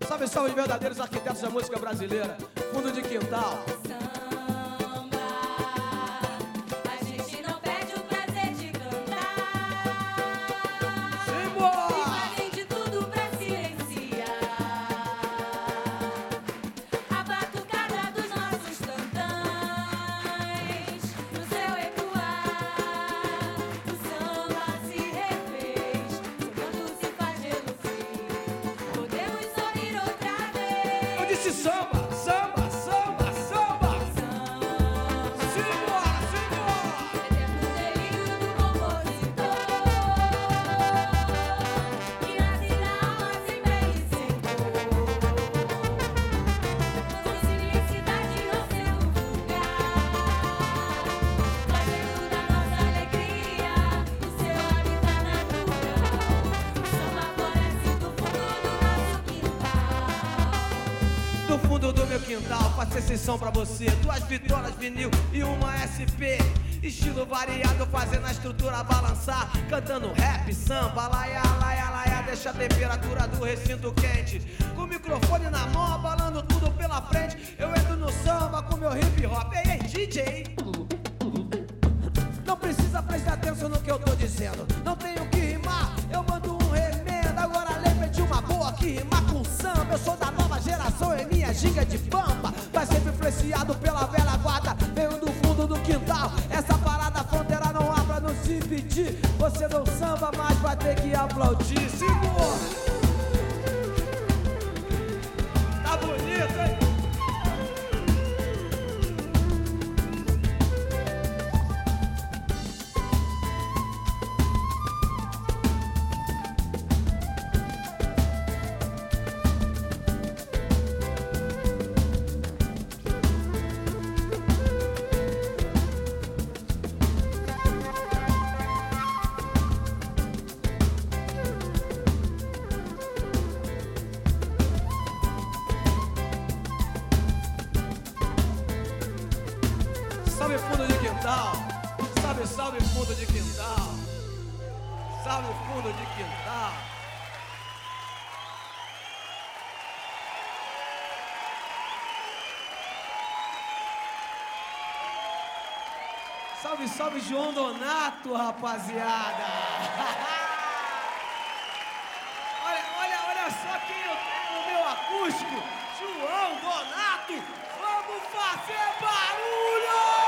Salve, salve, verdadeiros arquitetos da música brasileira. Fundo de quintal. Samba, samba, samba, samba. Simbora, simbora. Metendo o delírio do compositor, que nasce na alma sem bem e sem cor. Com simplicidade não sendo vulgar, fazendo da nossa alegria o seu habitat natural. O samba floresce do fundo do nosso quintal. Do fundo do meu quintal, faço exceção pra você. 2 vitolas vinil e uma SP. Estilo variado, fazendo a estrutura balançar. Cantando rap, samba, laia, laia, laia. Deixa a temperatura do recinto quente. Com o microfone na mão, abalando tudo pela frente. Eu entro no samba com meu hip hop. Ei, ei, DJ! Não precisa prestar atenção no que eu tô dizendo. Não tenho que rimar, eu mando um remendo. Agora lembre de uma boa que rimar com samba. Eu sou da nova geração, é minha ginga de pampa. Mas sempre influenciado pela velha guarda. Venho do fundo do quintal. Essa parada fronteira não há pra não se pedir. Você não samba, mas vai ter que aplaudir. Segura! Tá bonito, hein? Salve fundo de quintal, salve, salve fundo de quintal, salve fundo de quintal. Salve, salve João Donato, rapaziada. Olha só quem eu tenho no meu acústico, João Donato. Vamos fazer barulho!